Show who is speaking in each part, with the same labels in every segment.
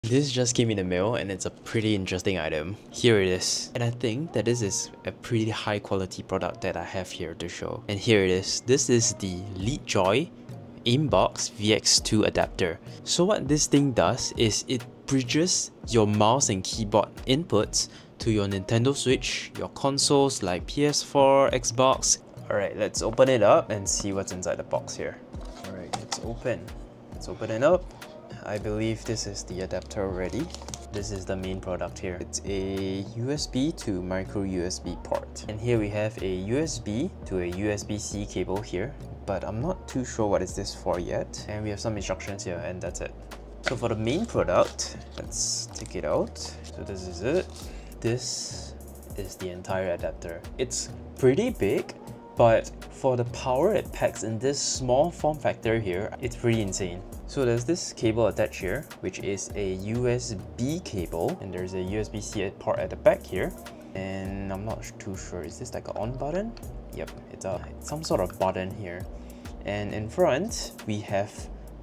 Speaker 1: This just came in the mail and it's a pretty interesting item. Here it is. And I think that this is a pretty high quality product that I have here to show. And here it is. This is the LeadJoy Aimbox VX2 adapter. So what this thing does is it bridges your mouse and keyboard inputs to your Nintendo Switch, your consoles like PS4, Xbox. Alright, let's open it up and see what's inside the box here. Alright, it's open. Let's open it up. I believe this is the adapter already. This is the main product here. It's a USB to micro USB port. And here we have a USB to a USB-C cable here, but I'm not too sure what is this for yet. And we have some instructions here and that's it. So for the main product, let's take it out. So this is it. This is the entire adapter. It's pretty big, but for the power it packs in this small form factor here, it's pretty insane. So there's this cable attached here, which is a USB cable, and there's a USB-C port at the back here. And I'm not too sure, is this like an on button? Yep, it's some sort of button here. And in front, we have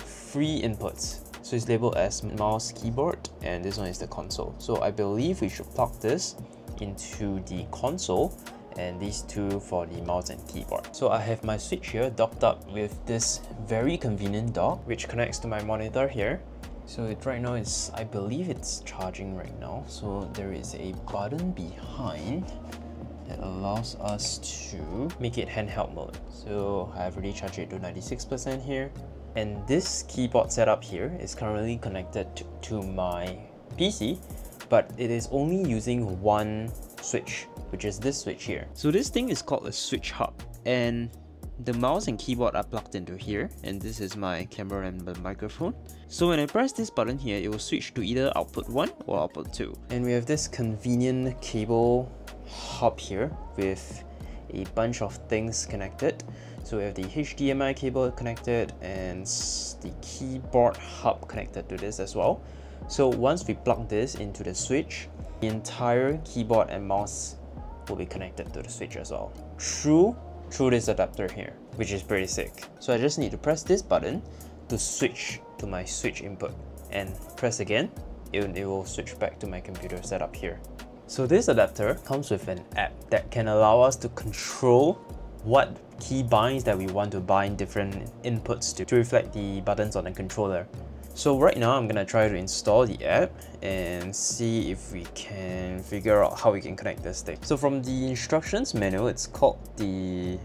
Speaker 1: 3 inputs. So it's labeled as mouse, keyboard, and this one is the console. So I believe we should plug this into the console, and these 2 for the mouse and keyboard. So I have my Switch here docked up with this very convenient dock, which connects to my monitor here. So right now I believe it's charging right now. So there is a button behind that allows us to make it handheld mode. So I've already charged it to 96% here. And this keyboard setup here is currently connected to my PC, but it is only using one switch, which is this switch here. So this thing is called a switch hub, and the mouse and keyboard are plugged into here, and this is my camera and the microphone. So when I press this button here, it will switch to either output 1 or output 2. And we have this convenient cable hub here with a bunch of things connected. So we have the HDMI cable connected and the keyboard hub connected to this as well. So once we plug this into the switch, the entire keyboard and mouse will be connected to the switch as well through this adapter here, which is pretty sick. So I just need to press this button to switch to my switch input, and press again, it will switch back to my computer setup here. So this adapter comes with an app that can allow us to control what key binds that we want to bind different inputs to reflect the buttons on the controller. So right now I'm gonna try to install the app and see if we can figure out how we can connect this thing. So from the instructions manual, it's called the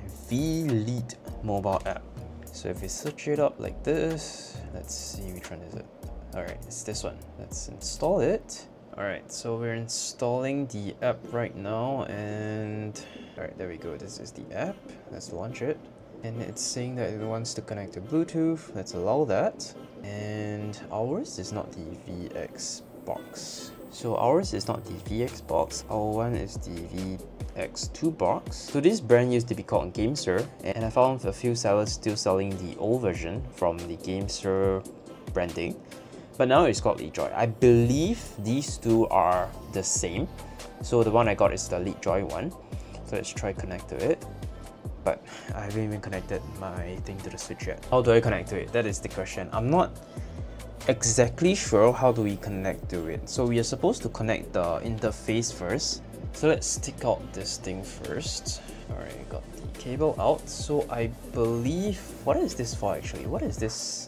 Speaker 1: Lead mobile app. So if we search it up like this, let's see which one is it. Alright, it's this one. Let's install it. Alright, so we're installing the app right now, and alright, there we go. This is the app. Let's launch it. And it's saying that it wants to connect to Bluetooth. Let's allow that. And ours is not the VX box. So ours is not the VX box. Our one is the VX2 box. So this brand used to be called GameSir, and I found a few sellers still selling the old version from the GameSir branding. But now it's called LeadJoy. I believe these 2 are the same. So the one I got is the LeadJoy one. So let's try connect to it. But I haven't even connected my thing to the Switch yet. How do I connect to it? That is the question. I'm not exactly sure how do we connect to it. So we are supposed to connect the interface first. So let's take out this thing first. Alright, got the cable out. So I believe, what is this for actually? What is this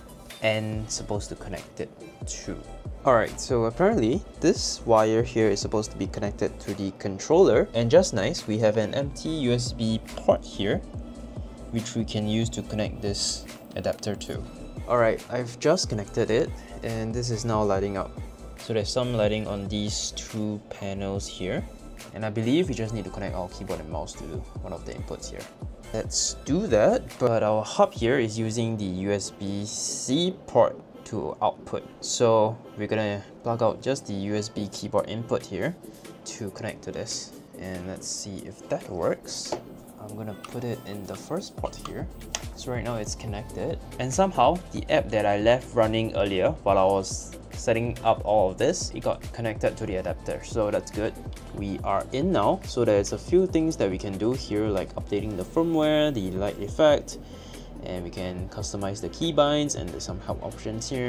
Speaker 1: end supposed to connect it to? Alright, so apparently this wire here is supposed to be connected to the controller, and just nice, we have an empty USB port here which we can use to connect this adapter to. Alright, I've just connected it and this is now lighting up. So there's some lighting on these 2 panels here, and I believe we just need to connect our keyboard and mouse to one of the inputs here. Let's do that, but our hub here is using the USB-C port to output. So we're gonna plug out just the USB keyboard input here to connect to this, and let's see if that works. I'm gonna put it in the first port here. So right now it's connected, and somehow the app that I left running earlier while I was setting up all of this, it got connected to the adapter, so that's good. We are in now, so there's a few things that we can do here, like updating the firmware, the light effect, and we can customize the keybinds, and there's some help options here.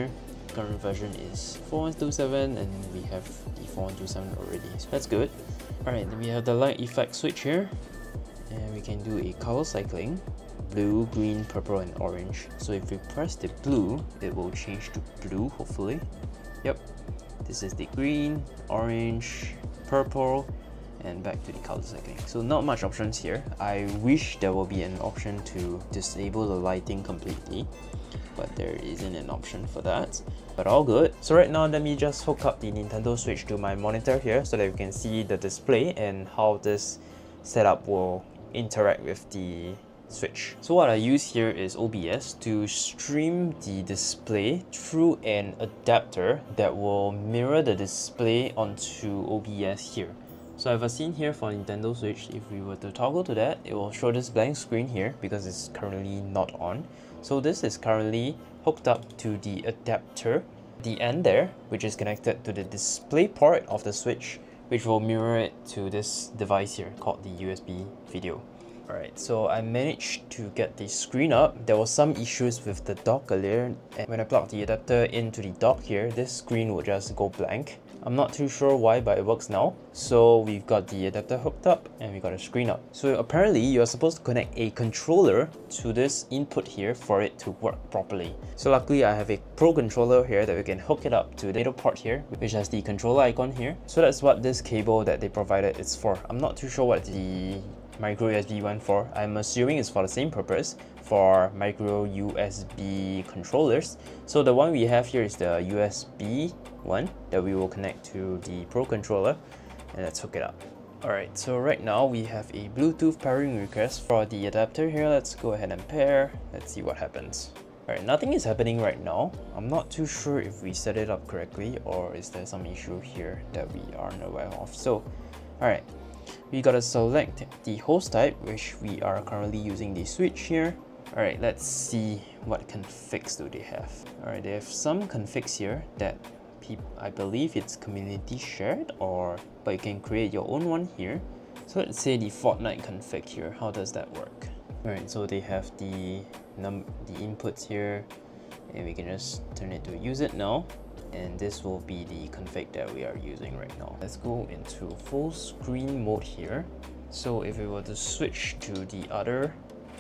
Speaker 1: current version is 4127 and we have the 4127 already, so that's good. Alright, then we have the light effect switch here, and we can do a color cycling: blue, green, purple and orange. So if we press the blue, it will change to blue, hopefully. Yep, this is the green, orange, purple, and back to the color cycling. So not much options here. I wish there will be an option to disable the lighting completely, but there isn't an option for that. But all good. So right now, let me just hook up the Nintendo Switch to my monitor here so that you can see the display and how this setup will interact with the Switch. So what I use here is OBS to stream the display through an adapter that will mirror the display onto OBS here. So I have a scene here for Nintendo Switch. If we were to toggle to that, it will show this blank screen here because it's currently not on. So this is currently hooked up to the adapter, the end there, which is connected to the display port of the Switch, which will mirror it to this device here called the USB video. Alright, so I managed to get the screen up. There was some issues with the dock earlier, and when I plugged the adapter into the dock here, this screen would just go blank. I'm not too sure why, but it works now. So we've got the adapter hooked up and we got a screen up. So apparently you're supposed to connect a controller to this input here for it to work properly. So luckily I have a Pro controller here that we can hook it up to the middle port here, which has the controller icon here. So that's what this cable that they provided is for. I'm not too sure what the micro USB one for. I'm assuming it's for the same purpose, for micro USB controllers. So the one we have here is the USB one that we will connect to the Pro controller, and let's hook it up. Alright, so right now we have a Bluetooth pairing request for the adapter here. Let's go ahead and pair. Let's see what happens. Alright, nothing is happening right now. I'm not too sure if we set it up correctly or is there some issue here that we aren't aware of. So, alright, we gotta select the host type, which we are currently using the Switch here. Alright, let's see what configs do they have. Alright, they have some configs here that I believe it's community shared, but you can create your own one here. So let's say the Fortnite config here. How does that work? Alright, so they have the inputs here, and we can just turn it to use it now. And this will be the config that we are using right now. Let's go into full screen mode here. So if we were to switch to the other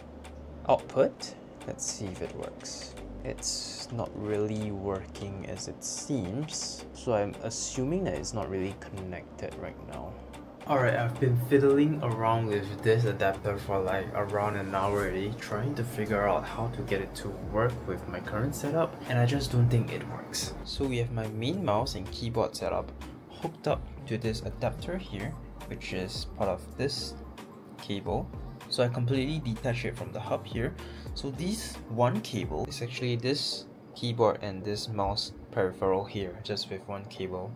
Speaker 1: output, let's see if it works. It's not really working as it seems, so I'm assuming that it's not really connected right now. Alright, I've been fiddling around with this adapter for like around an hour already, trying to figure out how to get it to work with my current setup, and I just don't think it works. So we have my main mouse and keyboard setup hooked up to this adapter here, which is part of this cable. So I completely detach it from the hub here. So this one cable is actually this keyboard and this mouse peripheral here, just with one cable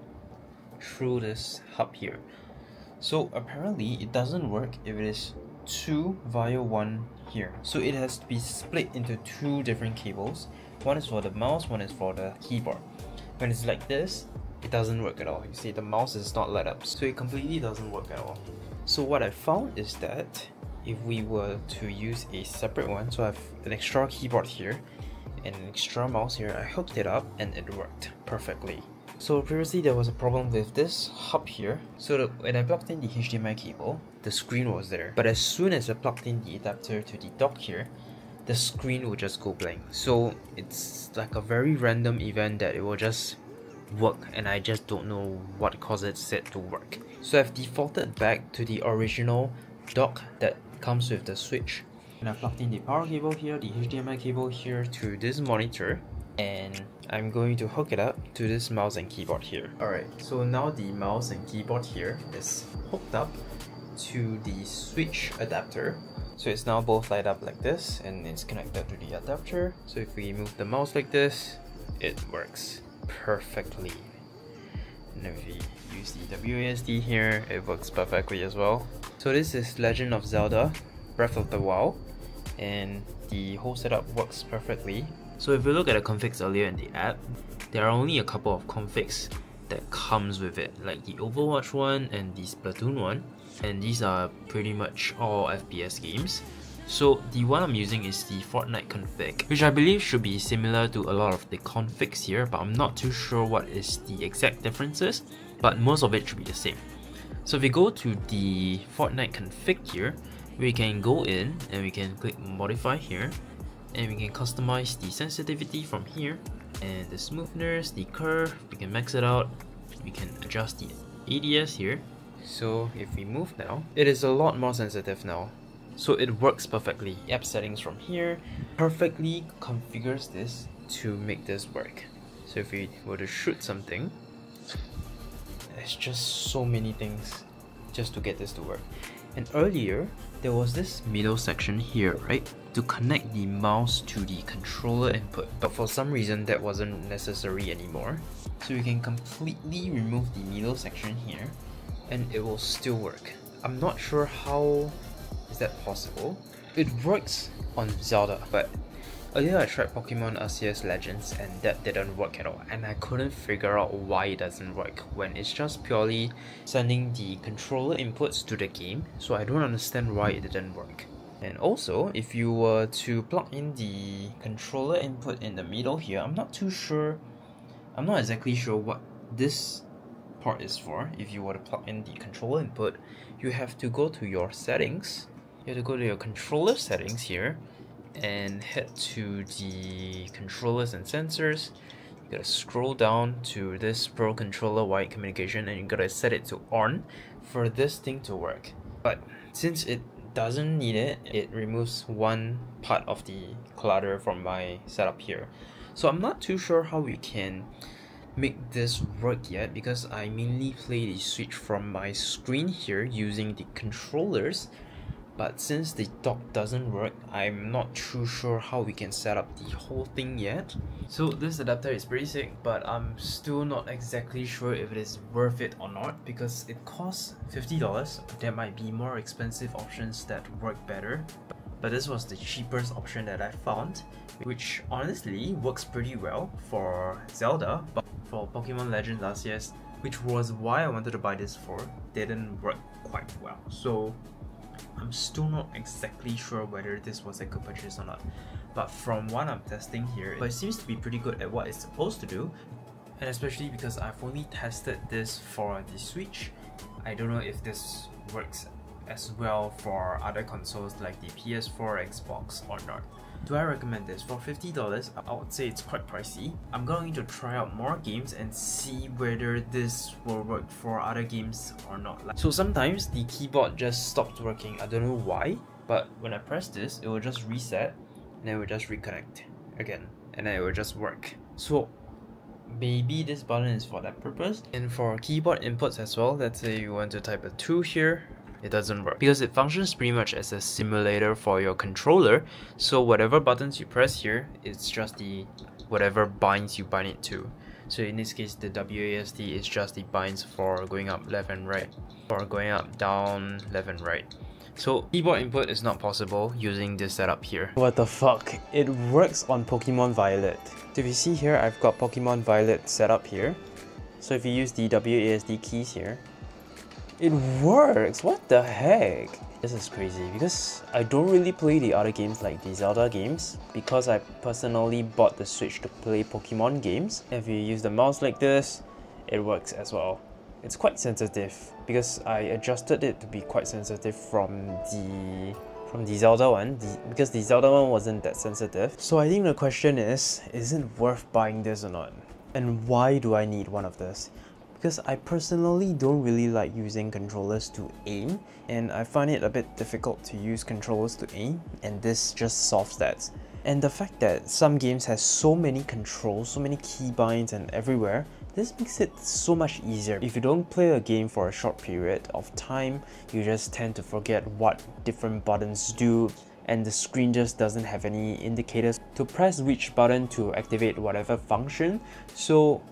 Speaker 1: through this hub here. So apparently it doesn't work if it is 2 via 1 here. So it has to be split into 2 different cables. One is for the mouse, one is for the keyboard. When it's like this, it doesn't work at all. You see, the mouse is not lit up, so it completely doesn't work at all. So what I found is that if we were to use a separate one, so I have an extra keyboard here and an extra mouse here, I hooked it up and it worked perfectly. So previously there was a problem with this hub here, so that when I plugged in the HDMI cable, the screen was there. But as soon as I plugged in the adapter to the dock here, the screen will just go blank. So it's like a very random event that it will just work, and I just don't know what causes it to work. So I've defaulted back to the original dock that comes with the Switch, and I plugged in the power cable here, the HDMI cable here to this monitor, and I'm going to hook it up to this mouse and keyboard here. Alright, so now the mouse and keyboard here is hooked up to the Switch adapter. So it's now both light up like this, and it's connected to the adapter. So if we move the mouse like this, it works perfectly. And if we use the WASD here, it works perfectly as well. So this is Legend of Zelda Breath of the Wild, and the whole setup works perfectly. So if we look at the configs earlier in the app, there are only a couple of configs that comes with it, like the Overwatch one and the Splatoon one, and these are pretty much all FPS games. So the one I'm using is the Fortnite config, which I believe should be similar to a lot of the configs here, but I'm not too sure what is the exact differences, but most of it should be the same. So if we go to the Fortnite config here, we can go in and we can click modify here, and we can customize the sensitivity from here, and the smoothness, the curve, we can max it out, we can adjust the ADS here. So if we move now, it is a lot more sensitive now. So it works perfectly. App settings from here perfectly configures this to make this work. So if we were to shoot something, there's just so many things just to get this to work. And earlier, there was this middle section here, right? To connect the mouse to the controller input. But for some reason, that wasn't necessary anymore. So we can completely remove the middle section here, and it will still work. I'm not sure how is that possible. It works on Zelda, but earlier I tried Pokemon Arceus Legends and that didn't work at all, and I couldn't figure out why it doesn't work when it's just purely sending the controller inputs to the game. So I don't understand why it didn't work. And also, if you were to plug in the controller input in the middle here, I'm not exactly sure what this part is for. If you were to plug in the controller input, you have to go to your settings. You have to go to your controller settings here and head to the controllers and sensors. You gotta scroll down to this Pro Controller Wide Communication, and you gotta set it to on for this thing to work. But since it doesn't need it, it removes one part of the clutter from my setup here. So I'm not too sure how we can make this work yet, because I mainly play the Switch from my screen here using the controllers. But since the dock doesn't work, I'm not too sure how we can set up the whole thing yet. So this adapter is pretty sick, but I'm still not exactly sure if it is worth it or not, because it costs $50. There might be more expensive options that work better, but this was the cheapest option that I found, which honestly works pretty well for Zelda, but for Pokemon Legends Arceus, which was why I wanted to buy this for, didn't work quite well. So I'm still not exactly sure whether this was a good purchase or not, but from what I'm testing here, it seems to be pretty good at what it's supposed to do. And especially because I've only tested this for the Switch, I don't know if this works as well for other consoles like the PS4, Xbox or not. Do I recommend this? For $50, I would say it's quite pricey. I'm going to try out more games and see whether this will work for other games or not. So sometimes the keyboard just stops working. I don't know why, but when I press this, it will just reset and then it will just reconnect again, and then it will just work. So maybe this button is for that purpose. And for keyboard inputs as well, let's say you want to type a 2 here, it doesn't work because it functions pretty much as a simulator for your controller. So whatever buttons you press here, it's just the whatever binds you bind it to. So in this case, the WASD is just the binds for going up left and right, or going up, down, left and right. So keyboard input is not possible using this setup here. What the fuck? It works on Pokemon Violet. So if you see here, I've got Pokemon Violet set up here. So if you use the WASD keys here, it works! What the heck? This is crazy because I don't really play the other games like the Zelda games, because I personally bought the Switch to play Pokemon games. If you use the mouse like this, it works as well. It's quite sensitive because I adjusted it to be quite sensitive from the Zelda one, because the Zelda one wasn't that sensitive. So I think the question is it worth buying this or not? And why do I need one of this? Because I personally don't really like using controllers to aim, and I find it a bit difficult to use controllers to aim, and this just solves that. And the fact that some games has so many controls, so many keybinds and everywhere, this makes it so much easier. If you don't play a game for a short period of time, you just tend to forget what different buttons do, and the screen just doesn't have any indicators to press which button to activate whatever function. So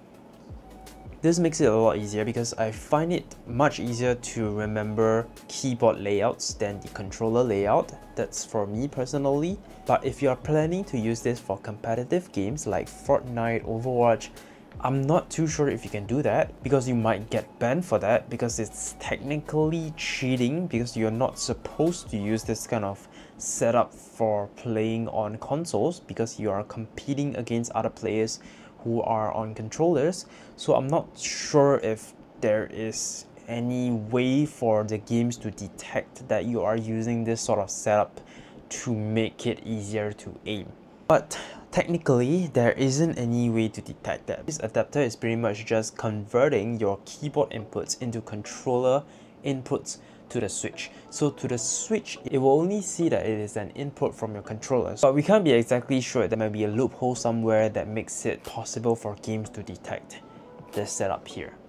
Speaker 1: this makes it a lot easier because I find it much easier to remember keyboard layouts than the controller layout. That's for me personally. But if you are planning to use this for competitive games like Fortnite, Overwatch, I'm not too sure if you can do that, because you might get banned for that, because it's technically cheating, because you're not supposed to use this kind of set up for playing on consoles because you are competing against other players who are on controllers. So I'm not sure if there is any way for the games to detect that you are using this sort of setup to make it easier to aim. But technically, there isn't any way to detect that. This adapter is pretty much just converting your keyboard inputs into controller inputs to the switch. So to the switch, it will only see that it is an input from your controller. But we can't be exactly sure. There might be a loophole somewhere that makes it possible for games to detect this setup here.